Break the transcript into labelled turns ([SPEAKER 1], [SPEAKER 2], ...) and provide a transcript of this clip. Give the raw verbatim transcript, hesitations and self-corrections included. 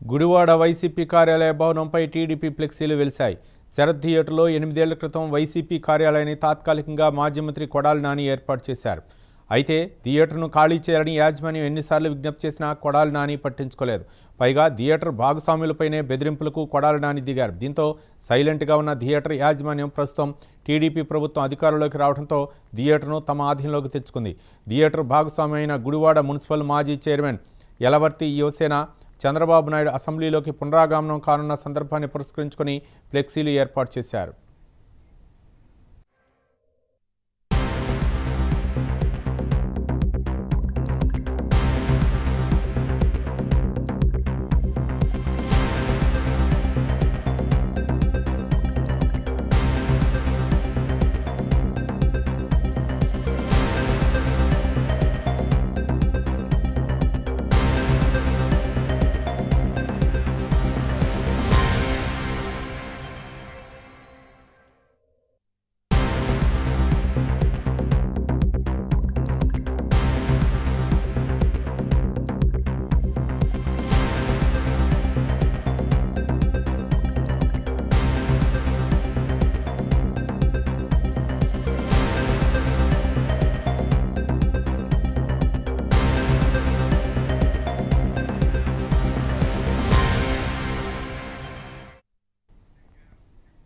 [SPEAKER 1] Gudivada YCP కార్యాలయ భవనంపై TDP ఫ్లెక్సీలు వెలిశాయి. శరత్ థియేటర్లో ఎనిమిదేళ్ల క్రితం వైసీపీ కార్యాలయాన్ని తాత్కాలికంగా మాజీ మంత్రి కొడాలి నాని ఏర్పాటు చేశారు. అయితే థియేటర్ను ఖాళీ చేయాలని యాజమాన్యం ఎన్నిసార్లు విజ్ఞప్తి చేసినా కొడాలి నాని పట్టించుకోలేదు. పైగా థియేటర్ భాగస్వాములపైనే బెదిరింపులకు కొడాలి నాని దిగారు. దీంతో సైలెంట్గా ఉన్న థియేటర్ యాజమాన్యం ప్రస్తుతం టీడీపీ ప్రభుత్వం అధికారంలోకి రావడంతో థియేటర్ను తమ ఆధీనంలోకి తెచ్చుకుంది. థియేటర్ భాగస్వామి అయిన గుడివాడ మున్సిపల్ మాజీ చైర్మన్ యలవర్తి యువసేన చంద్రబాబు నాయుడు అసెంబ్లీలోకి పునరాగమనం కానున్న సందర్భాన్ని పురస్కరించుకొని ఫ్లెక్సీలు ఏర్పాటు చేశారు.